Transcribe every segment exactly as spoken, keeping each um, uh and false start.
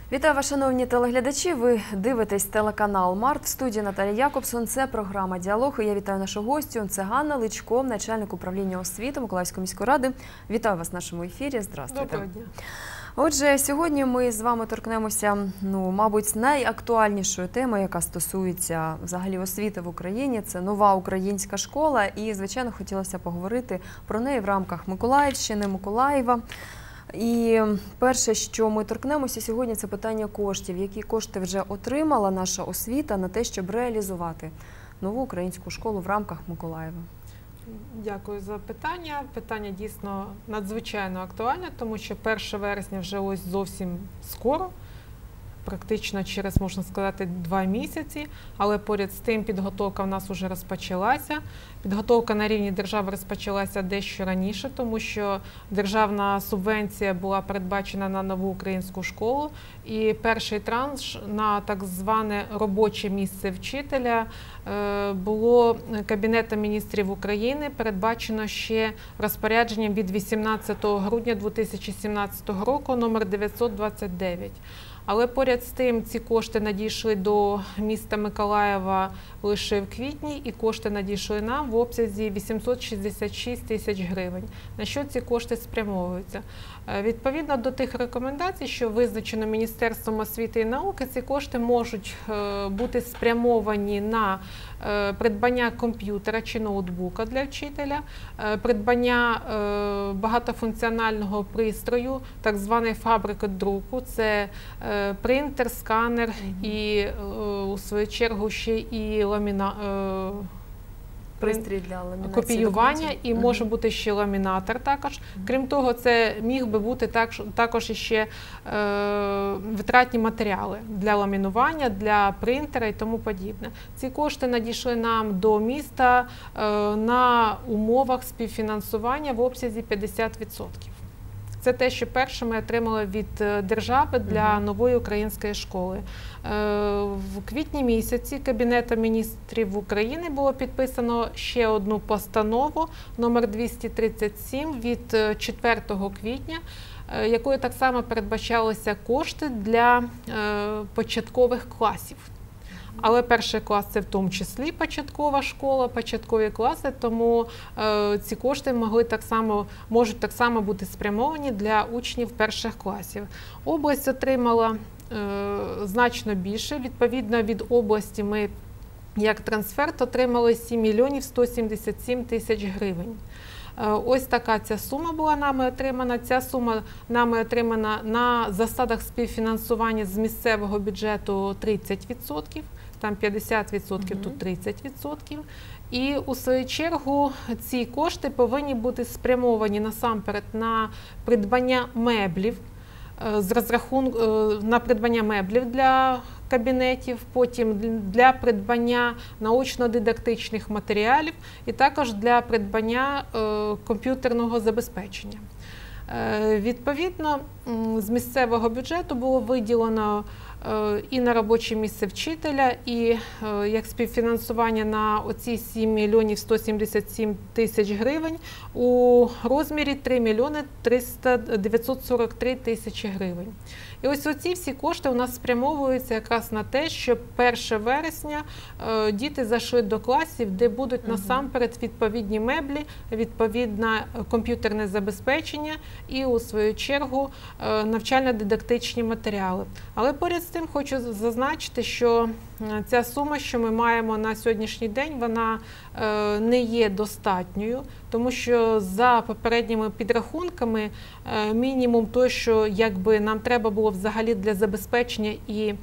Вітаю вас, шановні телеглядачі. Ви дивитесь телеканал Март. В студії Наталія Якобсон. Це програма «Діалог». І я вітаю нашу гостю. Це Ганна Личко, начальник управління освіти Миколаївської міської ради. Вітаю вас в нашому ефірі. Здравствуйте. Доброго дня. Отже, сьогодні ми з вами торкнемося, ну, мабуть, найактуальнішої теми, яка стосується взагалі освіти в Україні. Це нова українська школа. І, звичайно, хотілося поговорити про неї в рамках Миколаївщини, Миколаєва. І перше, що ми торкнемося сьогодні, це питання коштів. Які кошти вже отримала наша освіта на те, щоб реалізувати нову українську школу в рамках Миколаєва? Дякую за питання. Питання дійсно надзвичайно актуальне, тому що перше вересня вже ось зовсім скоро, практично через, можна сказати, два місяці, але поряд з тим підготовка в нас вже розпочалася. Підготовка на рівні держави розпочалася дещо раніше, тому що державна субвенція була передбачена на нову українську школу, і перший транш на так зване робоче місце вчителя було Кабінетом міністрів України передбачено ще розпорядженням від вісімнадцятого грудня дві тисячі сімнадцятого року номер дев'ятсот двадцять дев'ять. Але поряд з тим ці кошти надійшли до міста Миколаєва лише в квітні, і кошти надійшли нам в обсязі вісімсот шістдесят шість тисяч гривень. На що ці кошти спрямовуються? Відповідно до тих рекомендацій, що визначено Міністерством освіти і науки, ці кошти можуть бути спрямовані на придбання комп'ютера чи ноутбука для вчителя, придбання багатофункціонального пристрою, так званої фабрики друку, це принтер, сканер і, у свою чергу, ще і ламіна... пристрій для ламінації копіювання, документів. І може бути ще ламінатор також. Крім того, це міг би бути також ще е, витратні матеріали для ламінування, для принтера і тому подібне. Ці кошти надійшли нам до міста е, на умовах співфінансування в обсязі п'ятдесят відсотків. Це те, що перше ми отримали від держави для нової української школи. В квітні місяці Кабінетом міністрів України було підписано ще одну постанову номер двісті тридцять сім від четвертого квітня, якою так само передбачалися кошти для початкових класів. Але перший клас – це в тому числі початкова школа, початкові класи, тому е, ці кошти могли так само, можуть так само бути спрямовані для учнів перших класів. Область отримала е, значно більше. Відповідно, від області ми, як трансферт, отримали сім мільйонів сто сімдесят сім тисяч гривень. Ось така ця сума була нами отримана. Ця сума нами отримана на засадах співфінансування з місцевого бюджету тридцять відсотків, там п'ятдесят відсотків, mm-hmm. тут тридцять відсотків. І у свою чергу ці кошти повинні бути спрямовані насамперед на придбання меблів, з розрахунку на придбання меблів для кабінетів, потім для придбання научно-дидактичних матеріалів і також для придбання комп'ютерного забезпечення. Відповідно, з місцевого бюджету було виділено і на робоче місце вчителя, і як співфінансування на оці сім мільйонів сто сімдесят сім тисяч гривень у розмірі три мільйони дев'ятсот сорок три тисячі гривень. І ось оці всі кошти у нас спрямовуються якраз на те, щоб першого вересня е, діти зайшли до класів, де будуть угу. насамперед відповідні меблі, відповідне комп'ютерне забезпечення і, у свою чергу, е, навчально-дидактичні матеріали. Але поряд з тим хочу зазначити, що ця сума, що ми маємо на сьогоднішній день, вона е, не є достатньою, тому що за попередніми підрахунками е, мінімум той, що якби нам треба було взагалі для забезпечення і е,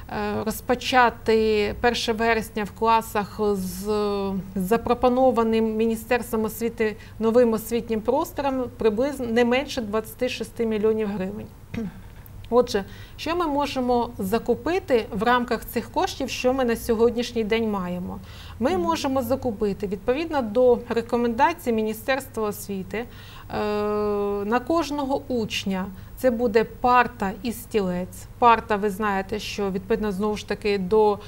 розпочати першого вересня в класах з, з запропонованим Міністерством освіти новим освітнім простором приблизно не менше двадцять шість мільйонів гривень. Отже, що ми можемо закупити в рамках цих коштів, що ми на сьогоднішній день маємо? Ми можемо закупити, відповідно до рекомендацій Міністерства освіти, на кожного учня це буде парта і стілець. Парта, ви знаєте, що відповідно знову ж таки до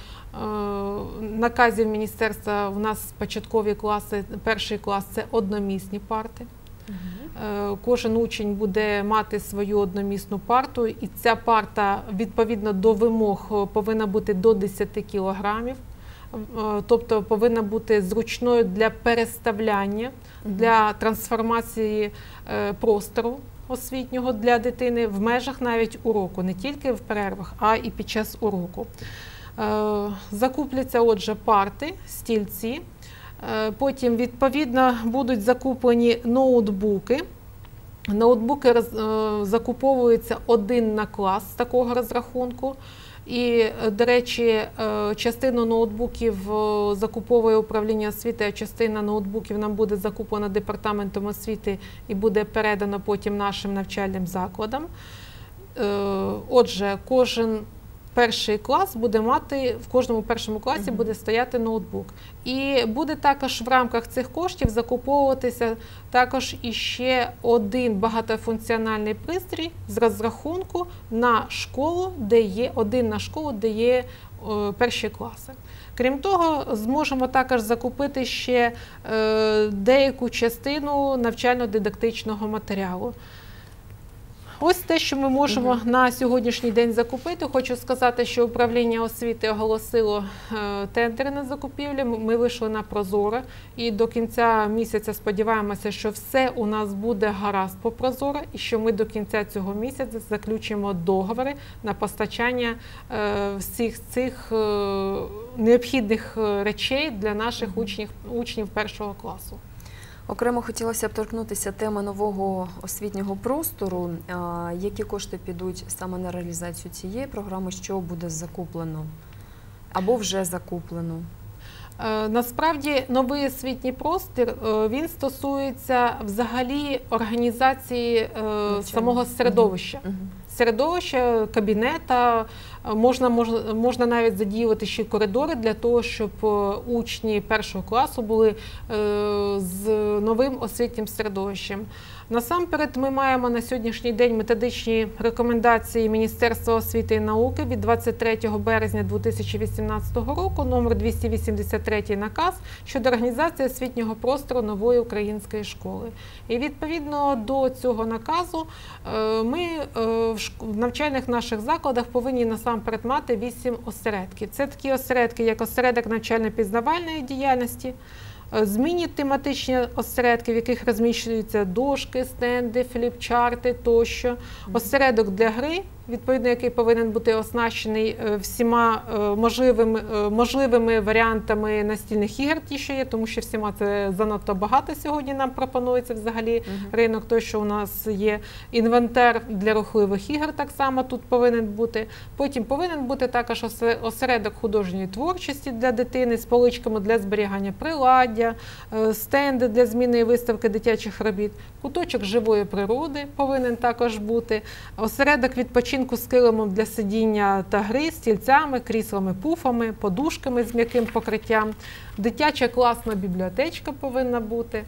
наказів Міністерства у нас початкові класи, перший клас – це одномісні парти. Угу. Кожен учень буде мати свою одномісну парту, і ця парта відповідно до вимог повинна бути до десяти кілограмів. Тобто повинна бути зручною для переставляння, угу. для трансформації простору освітнього для дитини в межах навіть уроку, не тільки в перервах, а і під час уроку. Закупляться, отже, парти, стільці, потім, відповідно, будуть закуплені ноутбуки. Ноутбуки роз, закуповуються один на клас з такого розрахунку. І, до речі, частину ноутбуків закуповує управління освіти, а частина ноутбуків нам буде закуплена департаментом освіти і буде передана потім нашим навчальним закладам. Отже, кожен перший клас буде мати, в кожному першому класі буде стояти ноутбук. І буде також в рамках цих коштів закуповуватися також іще один багатофункціональний пристрій з розрахунку на школу, де є, один на школу, де є о, перші класи. Крім того, зможемо також закупити ще е, деяку частину навчально-дидактичного матеріалу. Ось те, що ми можемо угу. на сьогоднішній день закупити. Хочу сказати, що управління освіти оголосило е, тендери на закупівлю. Ми вийшли на Прозоро і до кінця місяця сподіваємося, що все у нас буде гаразд по Прозоро і що ми до кінця цього місяця заключимо договори на постачання е, всіх цих е, необхідних речей для наших угу. учнів, учнів першого класу. Окремо хотілося б торкнутися теми нового освітнього простору. Які кошти підуть саме на реалізацію цієї програми, що буде закуплено або вже закуплено? Насправді, новий освітній простір, він стосується взагалі організації Навчання. самого середовища. Угу. Середовища, кабінета, можна, можна, можна навіть задіювати ще коридори для того, щоб учні першого класу були е, з новим освітнім середовищем. Насамперед, ми маємо на сьогоднішній день методичні рекомендації Міністерства освіти і науки від двадцять третього березня дві тисячі вісімнадцятого року, номер двісті вісімдесят три наказ щодо організації освітнього простору нової української школи. І відповідно до цього наказу ми в навчальних наших закладах повинні насамперед мати вісім осередків. Це такі осередки, як осередок навчально-пізнавальної діяльності, змінні тематичні осередки, в яких розміщуються дошки, стенди, фліпчарти тощо. Осередок для гри, відповідно, який повинен бути оснащений всіма можливими, можливими варіантами настільних ігор, ті, що є, тому що всіма це занадто багато сьогодні нам пропонується взагалі uh-huh. ринок, той, що у нас є. Інвентар для рухливих ігор так само тут повинен бути. Потім повинен бути також осередок художньої творчості для дитини з поличками для зберігання приладдя, стенди для зміни і виставки дитячих робіт, куточок живої природи повинен також бути, осередок відпочинку з килимом для сидіння та гри, стільцями, кріслами, пуфами, подушками з м'яким покриттям, дитяча класна бібліотечка повинна бути.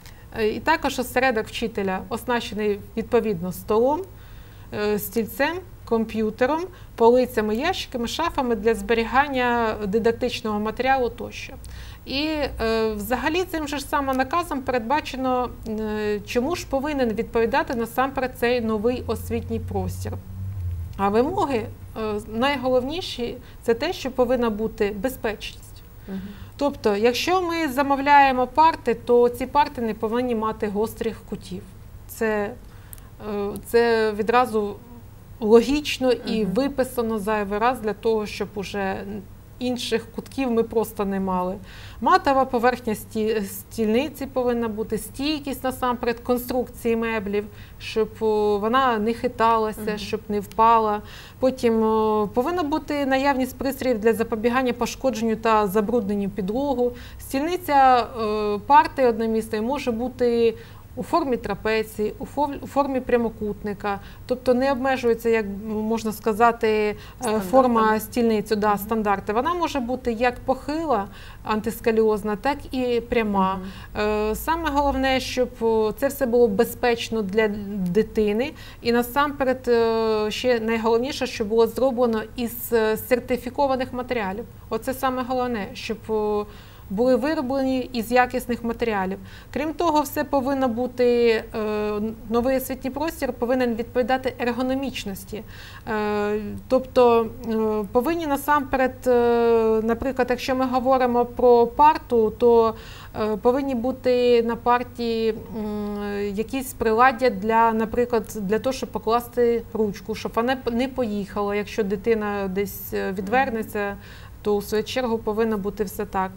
І також осередок вчителя оснащений відповідно столом, стільцем, комп'ютером, полицями, ящиками, шафами для зберігання дидактичного матеріалу тощо. І е, взагалі цим же ж самим наказом передбачено, е, чому ж повинен відповідати насамперед цей новий освітній простір. А вимоги е, найголовніші – це те, що повинна бути безпечність. Угу. Тобто, якщо ми замовляємо парти, то ці парти не повинні мати гострих кутів. Це, е, це відразу логічно і угу. виписано зайвий раз для того, щоб уже інших кутків ми просто не мали. Матова поверхня стільниці повинна бути, стійкість насамперед конструкції меблів, щоб вона не хиталася, uh-huh. щоб не впала. Потім повинна бути наявність пристроїв для запобігання пошкодженню та забрудненню підлогу. Стільниця парти одномісної може бути у формі трапеції, у формі прямокутника, тобто не обмежується, як можна сказати, стандарти. Форма стільниці, да, mm-hmm. стандарти. Вона може бути як похила, антискаліозна, так і пряма. Mm-hmm. Саме головне, щоб це все було безпечно для дитини і насамперед ще найголовніше, щоб було зроблено із сертифікованих матеріалів. Оце саме головне, щоб були вироблені із якісних матеріалів. Крім того, все повинно бути, е, новий освітній простір повинен відповідати ергономічності. Е, тобто е, повинні насамперед, е, наприклад, якщо ми говоримо про парту, то е, повинні бути на парті е, якісь приладдя для, наприклад, для того, щоб покласти ручку, щоб вона не поїхала, якщо дитина десь відвернеться, то у свою чергу повинно бути все так.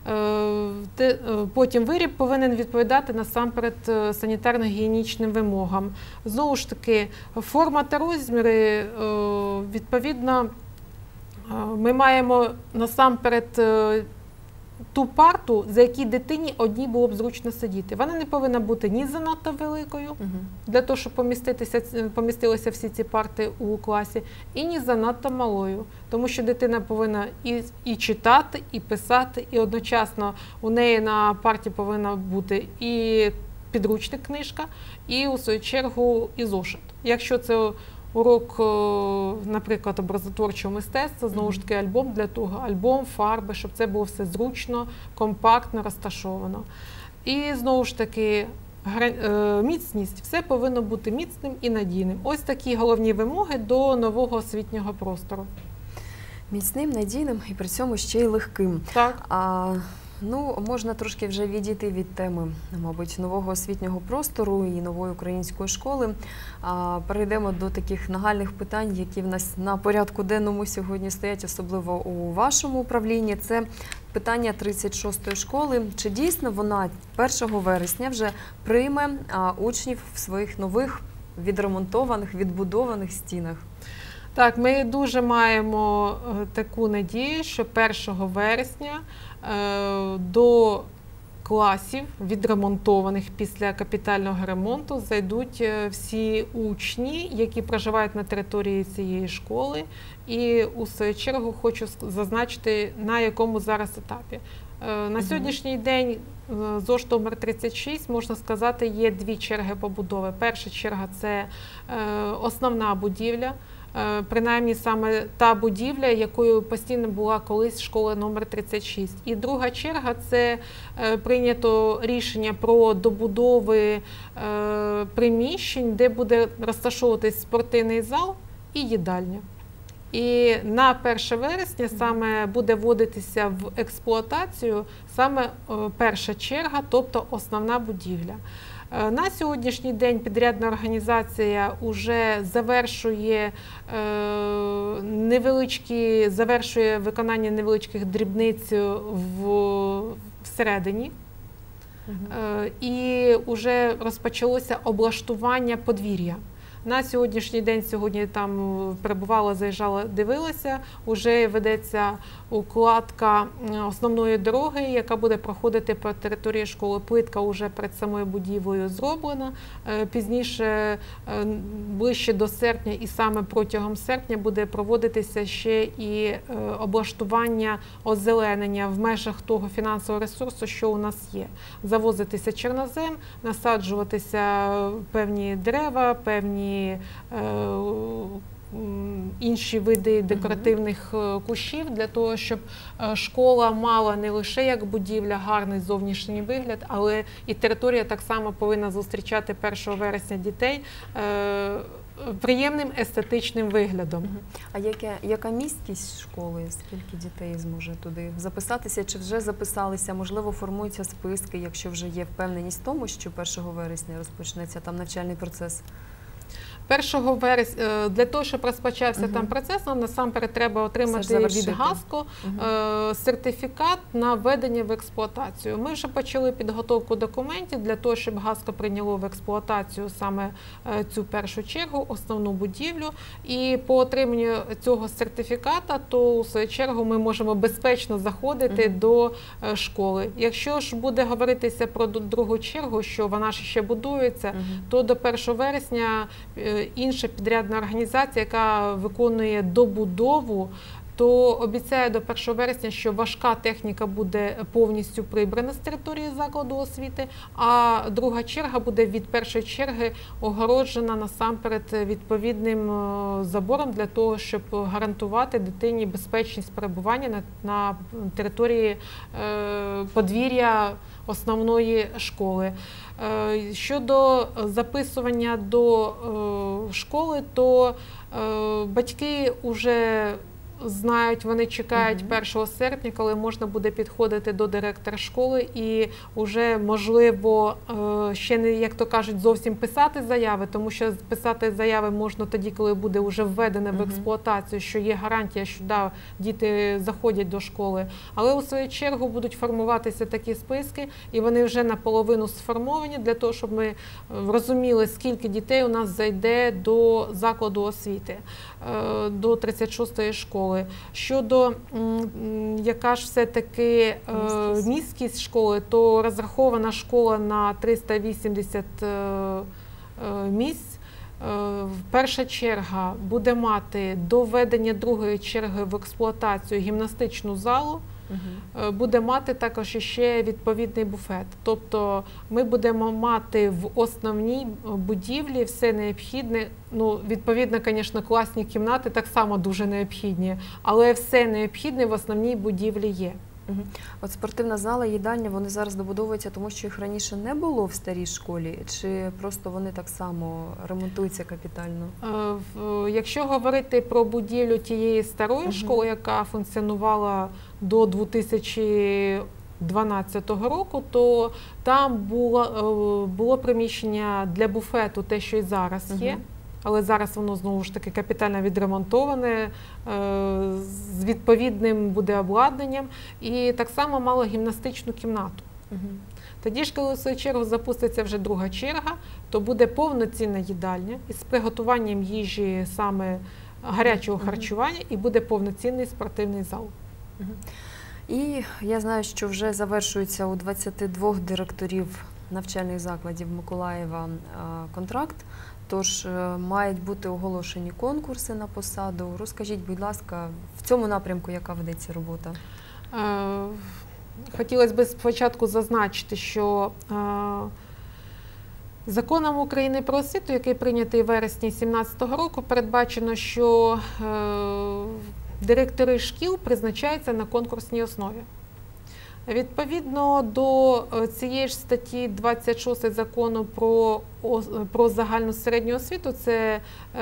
Потім виріб повинен відповідати насамперед санітарно-гігієнічним вимогам. Знову ж таки, форма та розміри, відповідно, ми маємо насамперед ту парту, за якій дитині одній було б зручно сидіти. Вона не повинна бути ні занадто великою, угу. для того, щоб поміститися, помістилися всі ці парти у класі, і ні занадто малою. Тому що дитина повинна і, і читати, і писати, і одночасно у неї на парті повинна бути і підручник, книжка, і у свою чергу і зошит. Якщо це урок, наприклад, образотворчого мистецтва, знову ж таки, альбом для того, альбом, фарби, щоб це було все зручно, компактно, розташовано. І, знову ж таки, міцність. Все повинно бути міцним і надійним. Ось такі головні вимоги до нового освітнього простору. Міцним, надійним і при цьому ще й легким. Так. А, ну, можна трошки вже відійти від теми, мабуть, нового освітнього простору і нової української школи. А, перейдемо до таких нагальних питань, які в нас на порядку денному сьогодні стоять, особливо у вашому управлінні. Це питання тридцять шостої школи. Чи дійсно вона першого вересня вже прийме а, учнів в своїх нових відремонтованих, відбудованих стінах? Так, ми дуже маємо таку надію, що першого вересня е, до класів, відремонтованих після капітального ремонту, зайдуть всі учні, які проживають на території цієї школи. І у свою чергу хочу зазначити, на якому зараз етапі. Е, на сьогоднішній день ЗОШ номер тридцять шість, можна сказати, є дві черги побудови. Перша черга – це е, основна будівля. Принаймні саме та будівля, якою постійно була колись школа номер тридцять шість. І друга черга – це прийнято рішення про добудови приміщень, де буде розташовуватись спортивний зал і їдальня. І на перше вересня саме буде вводитися в експлуатацію саме перша черга, тобто основна будівля. На сьогоднішній день підрядна організація вже завершує невеличкі, завершує виконання невеличких дрібниць в, всередині. Uh-huh. І вже розпочалося облаштування подвір'я. На сьогоднішній день, сьогодні там перебувала, заїжджала, дивилася, вже ведеться укладка основної дороги, яка буде проходити по території школи. Плитка вже перед самою будівлею зроблена. Пізніше, ближче до серпня і саме протягом серпня буде проводитися ще і облаштування озеленення в межах того фінансового ресурсу, що у нас є. Завозитися чорнозем, насаджуватися певні дерева, певні інші види декоративних кущів для того, щоб школа мала не лише як будівля гарний зовнішній вигляд, але і територія так само повинна зустрічати першого вересня дітей приємним естетичним виглядом. А яка, яка місткість школи? Скільки дітей зможе туди записатися? Чи вже записалися? Можливо, формуються списки, якщо вже є впевненість в тому, що першого вересня розпочнеться там навчальний процес? першого вересня, для того, щоб розпочався uh-huh. там процес, нам насамперед треба отримати від ГАСКО uh-huh. сертифікат на введення в експлуатацію. Ми вже почали підготовку документів для того, щоб ГАСКО прийняло в експлуатацію саме цю першу чергу, основну будівлю. І по отриманню цього сертифіката, то у свою чергу ми можемо безпечно заходити uh-huh. до школи. Якщо ж буде говоритися про другу чергу, що вона ще будується, uh-huh. то до першого вересня інша підрядна організація, яка виконує добудову то обіцяє до першого вересня, що важка техніка буде повністю прибрана з території закладу освіти, а друга черга буде від першої черги огороджена насамперед відповідним забором для того, щоб гарантувати дитині безпечність перебування на, на території е, подвір'я основної школи. Е, щодо записування до е, школи, то е, батьки вже знають, вони чекають uh-huh. першого серпня, коли можна буде підходити до директора школи і вже, можливо, ще не, як то кажуть, зовсім писати заяви, тому що писати заяви можна тоді, коли буде вже введене uh-huh. в експлуатацію, що є гарантія, що да, діти заходять до школи. Але у свою чергу будуть формуватися такі списки, і вони вже наполовину сформовані для того, щоб ми розуміли, скільки дітей у нас зайде до закладу освіти, до тридцять шостої школи. Щодо, яка ж все-таки міськість. міськість школи, то розрахована школа на триста вісімдесят місць. Перша черга буде мати до введення другої черги в експлуатацію гімнастичну залу, угу. буде мати також ще відповідний буфет. Тобто ми будемо мати в основній будівлі все необхідне, ну, відповідно, звісно, класні кімнати так само дуже необхідні, але все необхідне в основній будівлі є. Угу. От спортивна зала, їдальня, вони зараз добудовуються, тому що їх раніше не було в старій школі, чи просто вони так само ремонтуються капітально? Е, якщо говорити про будівлю тієї старої угу. школи, яка функціонувала до дві тисячі дванадцятого року, то там було, було приміщення для буфету, те, що і зараз є. Угу. Але зараз воно, знову ж таки, капітально відремонтоване, з відповідним буде обладнанням. І так само мало гімнастичну кімнату. Угу. Тоді ж, коли в свою чергу запуститься вже друга черга, то буде повноцінна їдальня із приготуванням їжі саме гарячого угу. харчування, і буде повноцінний спортивний зал. Угу. І я знаю, що вже завершується у двадцяти двох директорів навчальних закладів Миколаєва контракт. Тож мають бути оголошені конкурси на посаду. Розкажіть, будь ласка, в цьому напрямку яка ведеться робота? Хотілося б спочатку зазначити, що Законом України про освіту, який прийнятий в вересні дві тисячі сімнадцятого року, передбачено, що директори шкіл призначаються на конкурсній основі. Відповідно до цієї ж статті двадцять шість закону про, про загальну середню освіту, це,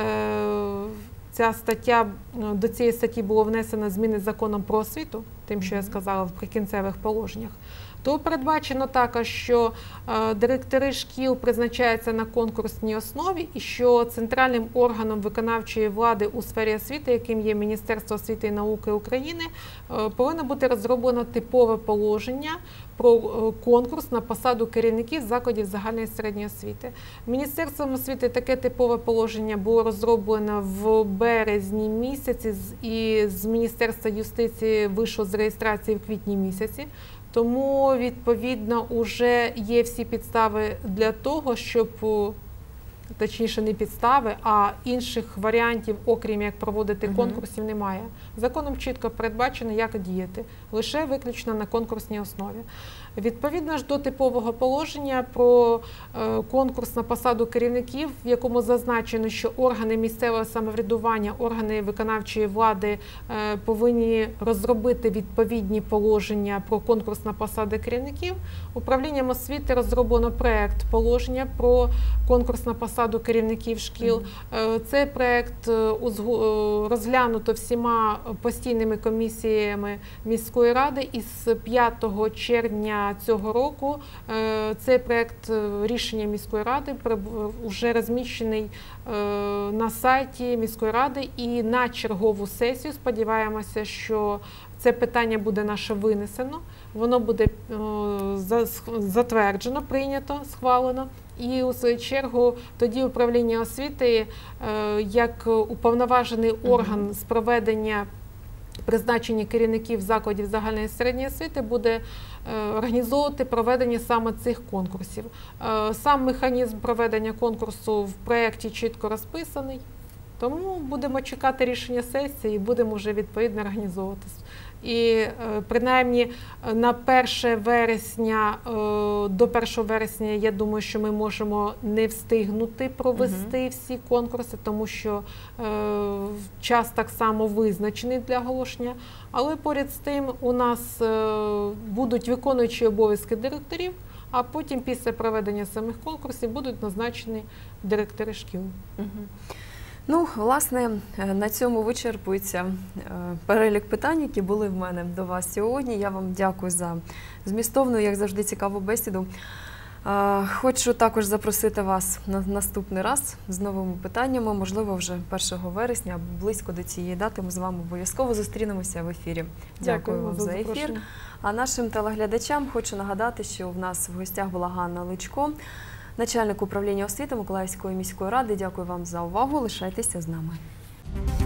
ця стаття, до цієї статті було внесено зміни законом про освіту, тим, що я сказала в прикінцевих положеннях, то передбачено також, що е, директори шкіл призначаються на конкурсній основі і що центральним органом виконавчої влади у сфері освіти, яким є Міністерство освіти і науки України, е, повинно бути розроблено типове положення про е, конкурс на посаду керівників закладів загальної середньої освіти. Міністерством освіти таке типове положення було розроблено в березні місяці і з Міністерства юстиції вийшло з реєстрації в квітні місяці. Тому, відповідно, вже є всі підстави для того, щоб, точніше, не підстави, а інших варіантів, окрім як проводити uh-huh. конкурсів, немає. Законом чітко передбачено, як діяти, лише виключно на конкурсній основі. Відповідно ж до типового положення про е, конкурс на посаду керівників, в якому зазначено, що органи місцевого самоврядування, органи виконавчої влади е, повинні розробити відповідні положення про конкурс на посади керівників, управлінням освіти розроблено проєкт положення про конкурс на посаду керівників шкіл. Mm-hmm. е, цей проєкт е, розглянуто всіма постійними комісіями міської ради і з п'ятого червня цього року цей проєкт рішення міської ради вже розміщений на сайті міської ради і на чергову сесію, сподіваємося, що це питання буде наше винесено, воно буде затверджено, прийнято, схвалено. І у свою чергу тоді управління освіти як уповноважений орган з проведення призначення керівників закладів загальної середньої освіти буде організовувати проведення саме цих конкурсів. Сам механізм проведення конкурсу в проєкті чітко розписаний. Тому будемо чекати рішення сесії і будемо вже відповідно організовуватись. І е, принаймні на перше вересня, е, до першого вересня, я думаю, що ми можемо не встигнути провести угу. всі конкурси, тому що е, час так само визначений для оголошення. Але поряд з тим у нас е, будуть виконуючі обов'язки директорів, а потім після проведення самих конкурсів будуть назначені директори шкіл. Угу. Ну, власне, на цьому вичерпується перелік питань, які були в мене до вас сьогодні. Я вам дякую за змістовну, як завжди, цікаву бесіду. Хочу також запросити вас на наступний раз з новими питаннями, можливо, вже першого вересня або близько до цієї дати ми з вами обов'язково зустрінемося в ефірі. Дякую, Дякую вам за ефір. А нашим телеглядачам хочу нагадати, що в нас в гостях була Ганна Личко, начальник управління освіти Миколаївської міської ради. Дякую вам за увагу. Лишайтеся з нами.